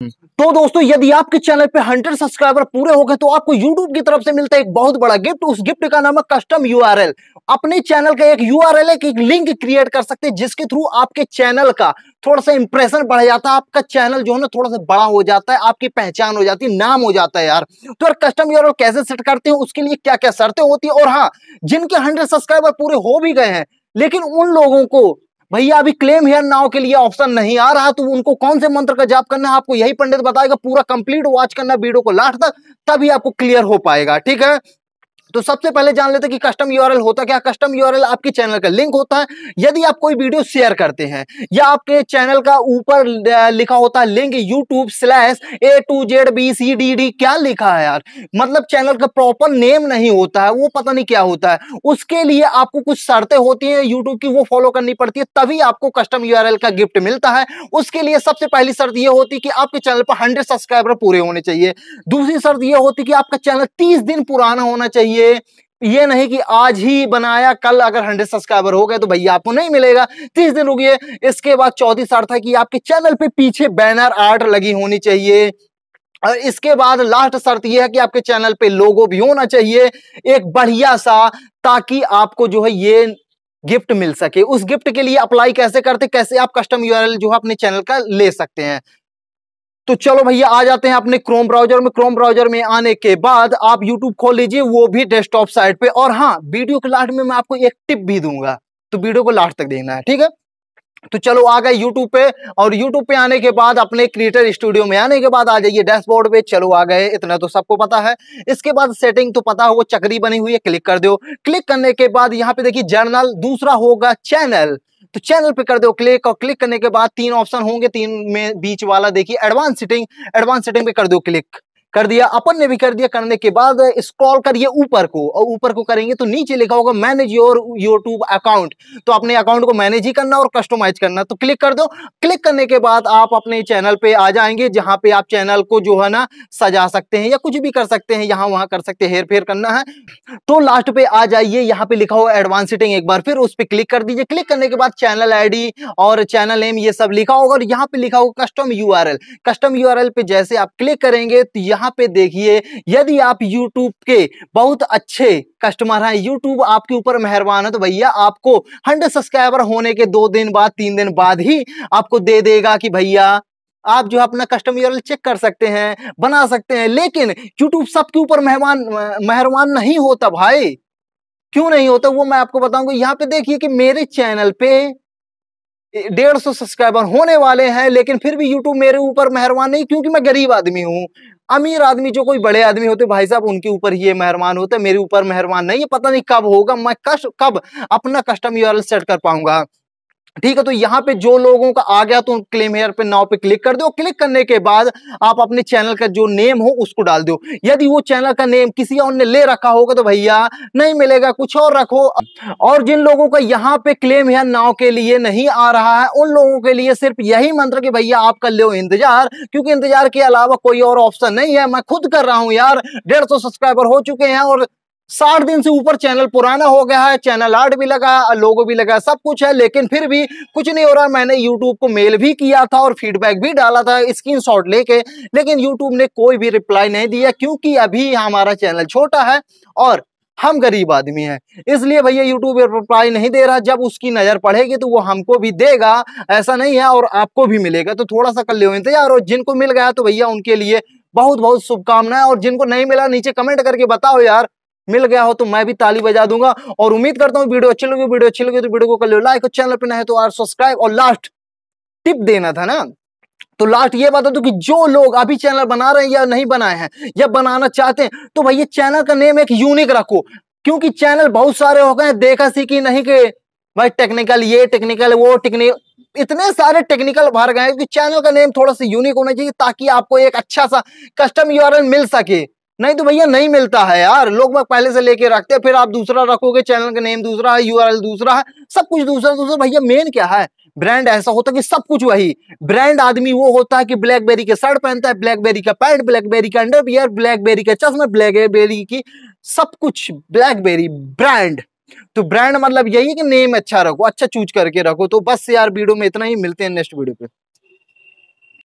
तो दोस्तों यदि आपके चैनल पे 100 सब्सक्राइबर पूरे हो गए तो आपको YouTube की तरफ से मिलता है एक बहुत बड़ा गिफ्ट। उस गिफ्ट का नाम है कस्टम यूआरएल। अपने चैनल का एक यूआरएल है, एक लिंक क्रिएट कर सकते हैं जिसके थ्रू आपके चैनल का थोड़ा सा इंप्रेशन बढ़ जाता है, आपका चैनल जो है ना थोड़ा सा बड़ा हो जाता है, आपकी पहचान हो जाती है, नाम हो जाता है यार। तो यार कस्टम यूआरएल कैसे सेट करते हैं, उसके लिए क्या क्या शर्तें होती है, और हाँ जिनके 100 सब्सक्राइबर पूरे हो भी गए हैं लेकिन उन लोगों को भैया अभी क्लेम हियर नाउ के लिए ऑप्शन नहीं आ रहा, तो उनको कौन से मंत्र का जाप करना है आपको यही पंडित बताएगा। पूरा कंप्लीट वॉच करना वीडियो को लास्ट तक, तभी आपको क्लियर हो पाएगा, ठीक है। तो सबसे पहले जान लेते हैं कि कस्टम यूआरएल होता क्या। कस्टम यूआरएल आपके चैनल का लिंक होता है। यदि आप कोई वीडियो शेयर करते हैं या आपके चैनल का ऊपर लिखा होता है लिंक YouTube/A2ZBCDD, क्या लिखा है यार, मतलब चैनल का प्रॉपर नेम नहीं होता है, वो पता नहीं क्या होता है, उसके लिए आपको कुछ शर्तें होती हैं यूट्यूब की, वो फॉलो करनी पड़ती है, तभी आपको कस्टम यूआरएल का गिफ्ट मिलता है। उसके लिए सबसे पहली शर्त ये होती है कि आपके चैनल पर 100 सब्सक्राइबर पूरे होने चाहिए। दूसरी शर्त ये होती है कि आपका चैनल 30 दिन पुराना होना चाहिए। ये नहीं कि आज ही बनाया कल अगर 100 सब्सक्राइबर हो गए तो भैया आपको नहीं मिलेगा, 30 दिन रुकिए। इसके बाद चौथी शर्त है कि आपके चैनल पे पीछे बैनर आर्ट लगी होनी चाहिए। और इसके बाद लास्ट शर्त यह है कि आपके चैनल पे लोगो भी होना चाहिए एक बढ़िया सा, ताकि आपको जो है ये गिफ्ट मिल सके। उस गिफ्ट के लिए अप्लाई कैसे करते, कैसे आप कस्टम यूआरएल जो है अपने चैनल का ले सकते हैं। तो चलो भैया आ जाते हैं अपने क्रोम ब्राउजर में। क्रोम ब्राउजर में आने के बाद आप YouTube खोल लीजिए, वो भी डेस्कटॉप साइट पे। और हाँ, वीडियो के लास्ट में मैं आपको एक टिप भी दूंगा, तो वीडियो को लास्ट तक देखना है, ठीक है। तो चलो आ गए YouTube पे, और YouTube पे आने के बाद अपने क्रिएटर स्टूडियो में आने के बाद आ जाइए डैशबोर्ड पे। चलो आ गए, इतना तो सबको पता है। इसके बाद सेटिंग तो पता हो, वो चक्री बनी हुई है, क्लिक कर दो। क्लिक करने के बाद यहाँ पे देखिए जर्नल, दूसरा होगा चैनल, तो चैनल पे कर दो क्लिक। और क्लिक करने के बाद 3 ऑप्शन होंगे, 3 में बीच वाला देखिए एडवांस सेटिंग, एडवांस सेटिंग पे कर दो क्लिक। कर दिया, अपन ने भी कर दिया। करने के बाद स्क्रॉल करिए ऊपर को, और ऊपर को करेंगे तो नीचे लिखा होगा मैनेज योर यूट्यूब अकाउंट। तो अपने अकाउंट को मैनेज ही करना और कस्टमाइज करना, तो क्लिक कर दो। क्लिक करने के बाद आप अपने चैनल पे आ जाएंगे, जहां पे आप चैनल को जो है ना सजा सकते हैं या कुछ भी कर सकते हैं, यहां वहां कर सकते हैं, हेर फेर करना है तो लास्ट पे आ जाइए, यहाँ पे लिखा हुआ एडवांस सेटिंग, एक बार फिर उस पर क्लिक कर दीजिए। क्लिक करने के बाद चैनल आईडी और चैनल नेम ये सब लिखा होगा, और यहाँ पे लिखा होगा कस्टम यूआरएल। कस्टम यूआरएल पे जैसे आप क्लिक करेंगे तो यहाँ पे देखिए, यदि आप यूट्यूब के बहुत अच्छे कस्टमर हैं, यूट्यूब आपके ऊपर मेहरबान है, तो भैया आपको 100 सब्सक्राइबर होने के 2 दिन बाद 3 दिन बाद ही आपको दे देगा कि भैया आप जो अपना कस्टम यूआरएल चेक कर सकते हैं, बना सकते हैं। लेकिन यूट्यूब सबके ऊपर मेहरबान नहीं होता भाई। क्यों नहीं होता वो मैं आपको बताऊंगा। यहाँ पे देखिए कि मेरे चैनल पे 150 सब्सक्राइबर होने वाले हैं, लेकिन फिर भी यूट्यूब मेरे ऊपर मेहरबान नहीं, क्योंकि मैं गरीब आदमी हूँ। अमीर आदमी जो कोई बड़े आदमी होते भाई साहब, उनके ऊपर ही ये मेहरबान होता है, मेरे ऊपर मेहरबान नहीं है। पता नहीं कब होगा, मैं कब अपना कस्टम यूआरएल सेट कर पाऊंगा, ठीक है। तो यहाँ पे जो लोगों का आ गया तो क्लेम हेयर पे नाउ पे क्लिक कर दो। क्लिक करने के बाद आप अपने चैनल का जो नेम हो उसको डाल दो। यदि वो चैनल का नेम किसी और ने ले रखा होगा तो भैया नहीं मिलेगा, कुछ और रखो। और जिन लोगों का यहाँ पे क्लेम हेयर नाउ के लिए नहीं आ रहा है, उन लोगों के लिए सिर्फ यही मंत्र कि भैया आप कर लो इंतजार, क्योंकि इंतजार के अलावा कोई और ऑप्शन नहीं है। मैं खुद कर रहा हूँ यार, 150 सब्सक्राइबर हो चुके हैं और 60 दिन से ऊपर चैनल पुराना हो गया है, चैनल आर्ट भी लगा, लोगो भी लगा, सब कुछ है, लेकिन फिर भी कुछ नहीं हो रहा। मैंने YouTube को मेल भी किया था और फीडबैक भी डाला था स्क्रीनशॉट लेके, लेकिन YouTube ने कोई भी रिप्लाई नहीं दिया, क्योंकि अभी हमारा चैनल छोटा है और हम गरीब आदमी हैं। इसलिए भैया YouTube रिप्लाई नहीं दे रहा। जब उसकी नजर पड़ेगी तो वो हमको भी देगा, ऐसा नहीं है, और आपको भी मिलेगा। तो थोड़ा सा कर लो इंतजार, और जिनको मिल गया तो भैया उनके लिए बहुत बहुत शुभकामनाएं, और जिनको नहीं मिला नीचे कमेंट करके बताओ यार, मिल गया हो तो मैं भी ताली बजा दूंगा। और उम्मीद करता हूँ वीडियो अच्छी लगी। वीडियो अच्छी लगी तो वीडियो को कर लो लाइक, और चैनल पे नए है तो यार सब्सक्राइब। और लास्ट टिप देना था ना, तो लास्ट ये बता दो कि जो लोग अभी चैनल बना रहे हैं या नहीं बनाए हैं या बनाना चाहते हैं, तो भैया चैनल का नेम एक यूनिक रखो, क्योंकि चैनल बहुत सारे हो गए देखा सीखी नहीं के भाई टेक्निकल ये टेक्निकल वो टेक्निकल, इतने सारे टेक्निकल भर गए कि चैनल का नेम थोड़ा सा यूनिक होना चाहिए, ताकि आपको एक अच्छा सा कस्टम यूआरएल मिल सके। नहीं तो भैया नहीं मिलता है यार, लोग पहले से लेके रखते हैं, फिर आप दूसरा रखोगे, चैनल का नेम दूसरा है, यूआरएल दूसरा है, सब कुछ दूसरा दूसरा। भैया मेन क्या है, ब्रांड ऐसा होता है कि सब कुछ वही। ब्रांड आदमी वो होता है कि ब्लैकबेरी के शर्ट पहनता है, ब्लैकबेरी का पैंट, ब्लैकबेरी का अंडरवियर, ब्लैकबेरी का चश्मा, ब्लैकबेरी की सब कुछ, ब्लैकबेरी ब्रांड। तो ब्रांड मतलब यही कि नेम अच्छा रखो, अच्छा चूज करके रखो। तो बस यार वीडियो में इतना ही, मिलते हैं नेक्स्ट वीडियो पे।